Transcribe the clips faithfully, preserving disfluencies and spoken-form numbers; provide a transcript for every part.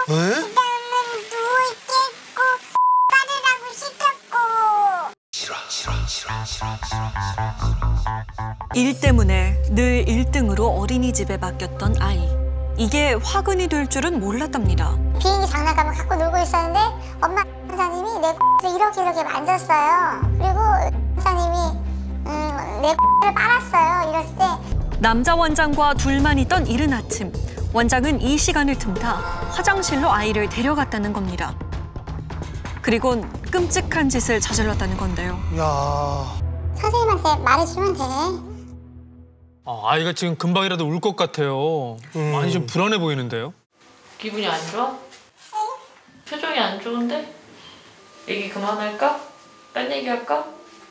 누워있겠고 빠르라고 시켰고. 싫어 싫어 싫어 싫어 싫어. 일 때문에 늘 일 등으로 어린이집에 맡겼던 아이. 이게 화근이 될 줄은 몰랐답니다. 비행기 장난감을 갖고 놀고 있었는데 엄마 선생님이 내 X를 이렇게 이렇게 만졌어요. 그리고 선생님이 음, 내 X를 빨았어요. 이랬을 때 남자 원장과 둘만 있던 이른 아침. 원장은 이 시간을 틈타 화장실로 아이를 데려갔다는 겁니다. 그리곤 끔찍한 짓을 저질렀다는 건데요. 야. 선생님한테 말해주면 돼. 아, 아이가 지금 금방이라도 울 것 같아요. 음. 많이 좀 불안해 보이는데요. 기분이 안 좋아? 표정이 안 좋은데? 얘기 그만할까? 딴 얘기 할까?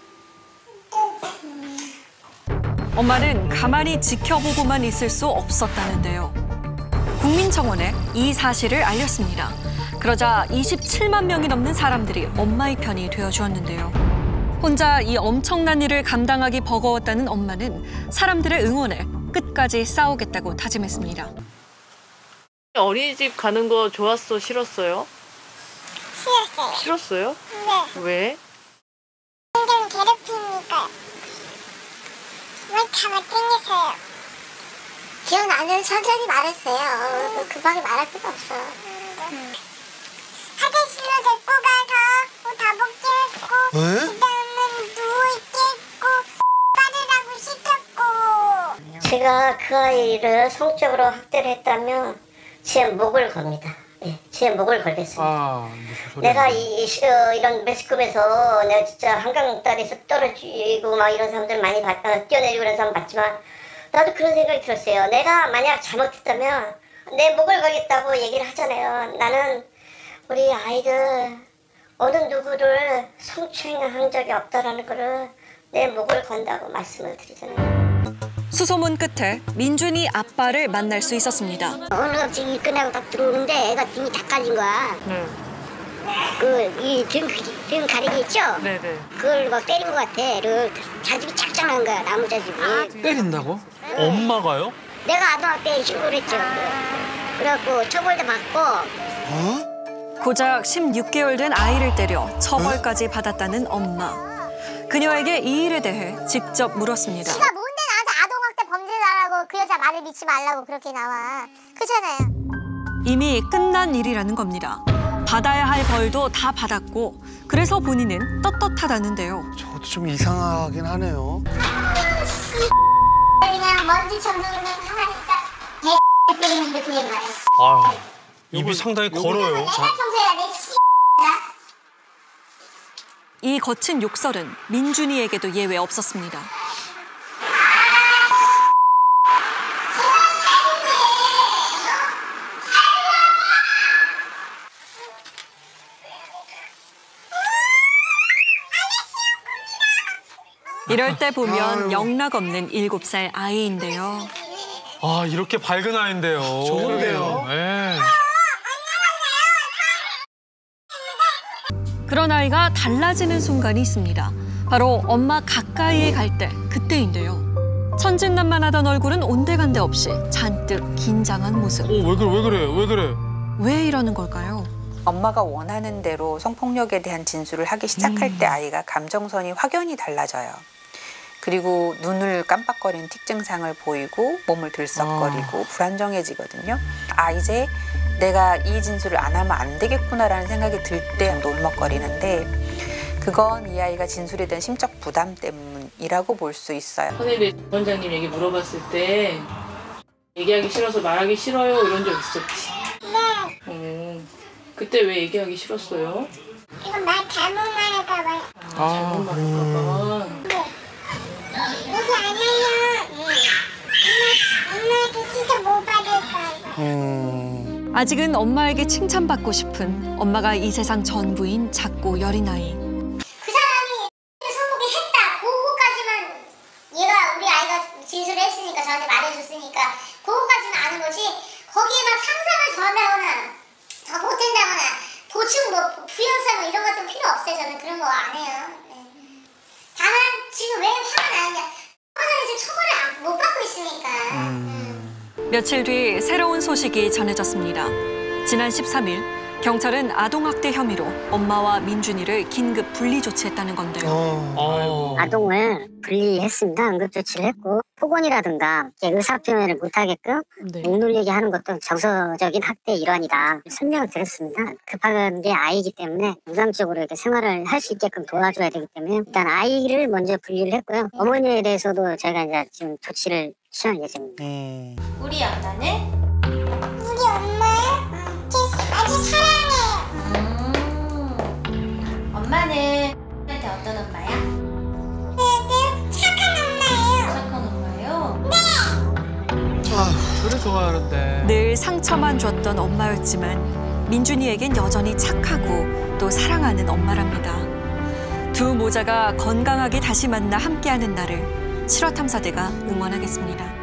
엄마는 가만히 지켜보고만 있을 수 없었다는데요. 국민청원에 이 사실을 알렸습니다. 그러자 이십칠만 명이 넘는 사람들이 엄마의 편이 되어주었는데요. 혼자 이 엄청난 일을 감당하기 버거웠다는 엄마는 사람들의 응원에 끝까지 싸우겠다고 다짐했습니다. 어린이집 가는 거 좋았어? 싫었어요? 싫었어요. 싫었어요? 네. 왜? 굉장히 괴롭히니까요. 왜 다 못생겼어요? 기억나는 천천히 말했어요. 급하게 말할 필요 없어. 음. 화장실로 데리고 가서 다 먹겠고 그다음은 누워있겠고 빠르라고 시켰고. 제가 그 아이를 성적으로 학대를 했다면 제 목을 겁니다. 예, 제 목을 걸겠습니다. 아, 내가 이, 어, 이런 매스컴에서 내가 진짜 한강 다리에서 떨어지고 막 이런 사람들 많이 봤, 어, 뛰어내리고 이런 사람 봤지만 나도 그런 생각이 들었어요. 내가 만약 잘못했다면 내 목을 걸겠다고 얘기를 하잖아요. 나는 우리 아이들 어느 누구를 성추행한 적이 없다라는 거를 내 목을 건다고 말씀을 드리잖아요. 수소문 끝에 민준이 아빠를 만날 수 있었습니다. 오늘 갑자기 일 끝나고 딱 들어오는데 애가 등이 다 까진 거야. 네. 그이등 등 가리개 있죠? 네네. 그걸 막 때린 것 같아. 애를 자집이 짝짝한 거야, 나무 자집이. 아, 때린다고? 엄마가요? 내가 아동학대에 신고를 했죠. 그래갖고 처벌도 받고. 어? 고작 십육 개월 된 아이를 때려 처벌까지 받았다는 엄마. 그녀에게 이 일에 대해 직접 물었습니다. 네가 뭔데 나한테 아동학대 범죄를 하라고 그 여자 말을 믿지 말라고 그렇게 나와. 그렇잖아요. 이미 끝난 일이라는 겁니다. 받아야 할 벌도 다 받았고 그래서 본인은 떳떳하다는데요. 저것도 좀 이상하긴 하네요. 그냥 먼지 청소는 하니까 개 뿌리는데 그게 뭐야. 아, 입이 상당히 걸어요. 내가 청소해야 돼. 이 거친 욕설은 민준이에게도 예외 없었습니다. 이럴 때 보면 영락없는 일곱 살 아이인데요. 아, 이렇게 밝은 아이인데요. 좋은데요? 네. 그런 아이가 달라지는 순간이 있습니다. 바로 엄마 가까이에 갈 때 그때인데요. 천진난만하던 얼굴은 온데간데 없이 잔뜩 긴장한 모습. 오, 왜 그래, 왜 그래, 왜 그래? 왜 이러는 걸까요? 엄마가 원하는 대로 성폭력에 대한 진술을 하기 시작할 때 아이가 감정선이 확연히 달라져요. 그리고 눈을 깜빡거리는 틱 증상을 보이고 몸을 들썩거리고 불안정해지거든요. 아, 이제 내가 이 진술을 안 하면 안 되겠구나라는 생각이 들 때 울먹거리는데 그건 이 아이가 진술에 대한 심적 부담 때문이라고 볼 수 있어요. 선생님, 원장님 얘기 물어봤을 때 얘기하기 싫어서 말하기 싫어요 이런 적 있었지? 네. 음, 그때 왜 얘기하기 싫었어요? 이건 말 잘못 말할까 봐요. 아, 잘못 말할까 봐. 얘기 안 하면 엄마, 엄마한테 진짜 못 받을까. 음. 아직은 엄마에게 칭찬받고 싶은 엄마가 이 세상 전부인 작고 여린 아이. 그 사람이 성폭행 했다. 그거까지만 얘가 우리 아이가 진술을 했으니까 저한테 말해줬으니까 그거까지는 아는 거지. 거기에 막 상상을 더한다거나 더 못한다거나 보충 뭐 부연사 뭐 이런 것도 필요 없어요. 저는 그런 거 안 해요. 네. 다만 지금 왜 화가 나느냐. 화가 지금 처벌을 못 받고 있으니까. 음. 며칠 뒤 새로운 소식이 전해졌습니다. 지난 십삼 일 경찰은 아동학대 혐의로 엄마와 민준이를 긴급 분리 조치했다는 건데요. 어. 아동을 분리했습니다. 응급조치를 했고 폭언이라든가 의사표현을 못하게끔 네. 목놀리게 하는 것도 정서적인 학대의 일환이다. 설명을 드렸습니다. 급한 게 아이이기 때문에 무상적으로 이렇게 생활을 할 수 있게끔 도와줘야 되기 때문에 일단 아이를 먼저 분리를 했고요. 어머니에 대해서도 저희가 이제 지금 조치를 취할 예정입니다. 음. 우리 엄마는 우리 엄마를 아주 사랑해. 음. 엄마는 한테 어떤 엄마야? 네, 착한 엄마예요. 착한 엄마예요? 그래 좋아하는데. 늘 상처만 줬던 엄마였지만 민준이에겐 여전히 착하고 또 사랑하는 엄마랍니다. 두 모자가 건강하게 다시 만나 함께하는 날을 실화탐사대가 응원하겠습니다.